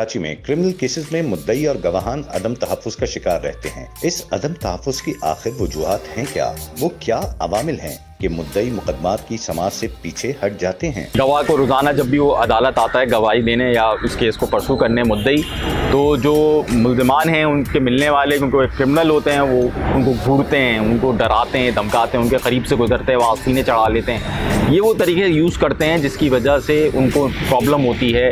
कराची में criminal cases में मुद्दई और गवाहान अदम तहफ्फुज का शिकार रहते हैं। इस अदम तहफ्फुज की आखिर वजूहात हैं क्या? वो क्या अवामिल हैं कि मुद्दई मुकदमात की समाअत से पीछे हट जाते हैं? गवाह को रोजाना जब भी वो अदालत आता है गवाही देने या उस केस को परसू करने मुद्दई, तो जो मुल्ज़िमान हैं उनके मिलने वाले उनको क्रिमिनल होते हैं, वो उनको घूरते हैं, उनको डराते हैं, धमकाते हैं, उनके करीब से गुजरते हैं वहाँ सीने चढ़ा लेते हैं। ये वो तरीके यूज़ करते हैं जिसकी वजह से उनको प्रॉब्लम होती है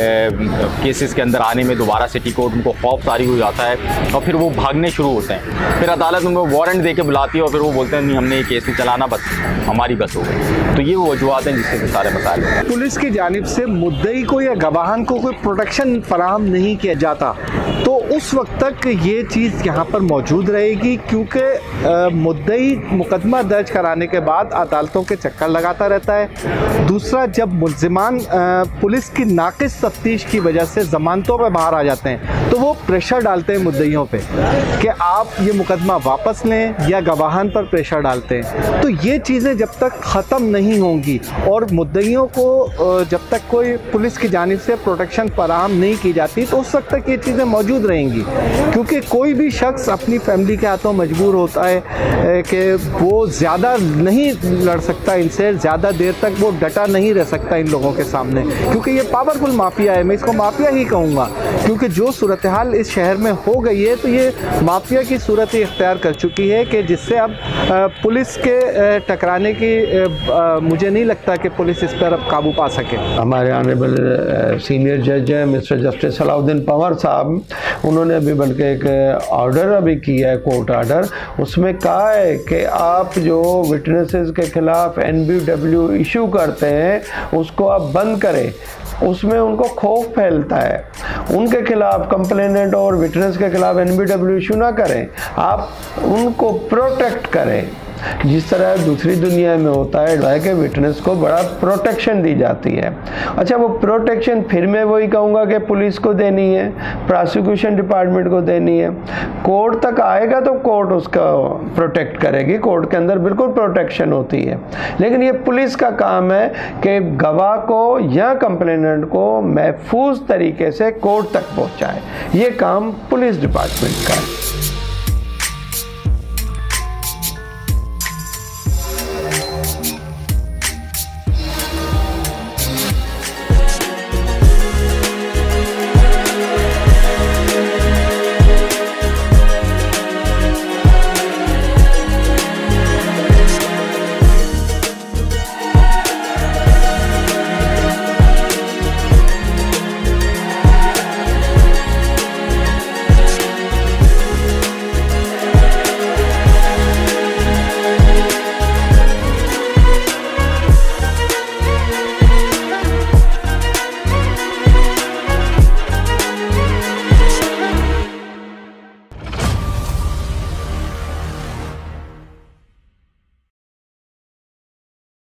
केसेस के अंदर आने में। दोबारा सिटी कोर्ट उनको खौफ तारी हो जाता है और फिर वो भागने शुरू होते हैं। फिर अदालत उनको वारंट दे के बुलाती है और फिर वो बोलते हैं नहीं हमने ये केस नहीं चलाना, बस हमारी बस हो गई। तो ये वो वजूहात हैं जिससे सारे मसाइल हैं। पुलिस की जानिब से मुद्दई को या गवाहान को कोई प्रोटेक्शन फराहम नहीं किया जाता तो उस वक्त तक ये चीज़ यहाँ पर मौजूद रहेगी, क्योंकि मुद्दई मुकदमा दर्ज कराने के बाद अदालतों के चक्कर लगाता रहता है। दूसरा, जब मुल्ज़िमान पुलिस की नाक़िस तफ्तीश की वजह से ज़मानतों पर बाहर आ जाते हैं तो वो प्रेशर डालते हैं मुद्दइयों पे कि आप ये मुकदमा वापस लें, या गवाहान पर प्रेशर डालते हैं। तो ये चीज़ें जब तक ख़त्म नहीं होंगी और मुद्दइयों को जब तक कोई पुलिस की जानिब से प्रोटेक्शन फराहम नहीं की जाती तो उस वक्त तक ये चीज़ें मौजूद रहेंगी, क्योंकि कोई भी शख्स अपनी फैमिली के हाथों मजबूर होता है कि वो ज़्यादा नहीं लड़ सकता इनसे, ज़्यादा देर तक वो डटा नहीं रह सकता इन लोगों के सामने, क्योंकि ये पावरफुल माफिया है। मैं इसको माफिया ही कहूँगा, क्योंकि जो सूरत हाल इस शहर में हो गई है तो ये माफिया की सूरत ही इख्तियार कर चुकी है कि जिससे अब पुलिस के टकराने की मुझे नहीं लगता कि पुलिस इस पर अब काबू पा सके। हमारे ऑनरेबल सीनियर जज हैं मिस्टर जस्टिस सलाउद्दीन पंवर साहब, उन्होंने अभी बल्कि एक ऑर्डर अभी किया है, कोर्ट ऑर्डर, उसमें कहा है कि आप जो विटनेसेस के खिलाफ NBW इशू करते हैं उसको आप बंद करें। उसमें उनको खौफ फैलता है, उनके खिलाफ कंप्लेनेंट और विटनेस के खिलाफ NBW इशू ना करें, आप उनको प्रोटेक्ट करें। जिस तरह दूसरी दुनिया में होता है कि विटनेस को बड़ा प्रोटेक्शन दी जाती है। अच्छा, वो प्रोटेक्शन फिर मैं वही कहूँगा कि पुलिस को देनी है, प्रोसिक्यूशन डिपार्टमेंट को देनी है। कोर्ट तक आएगा तो कोर्ट उसका प्रोटेक्ट करेगी, कोर्ट के अंदर बिल्कुल प्रोटेक्शन होती है, लेकिन ये पुलिस का काम है कि गवाह को या कंप्लेनेंट को महफूज तरीके से कोर्ट तक पहुँचाए। ये काम पुलिस डिपार्टमेंट का है।